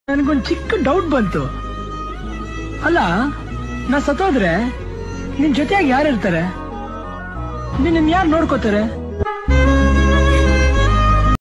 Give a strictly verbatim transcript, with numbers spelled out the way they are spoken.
ನನಗೊಂದು ಚಿಕ್ಕ ಡೌಟ್ ಬಂತು. ಅಲ್ಲ, ನಾ ಸತ್ತೋದ್ರೆ ನಿನ್ ಜೊತೆಯಾಗಿ ಯಾರು ಇರ್ತಾರೆ? ನಿನ್ನ ಯಾರು ನೋಡ್ಕೋತಾರೆ?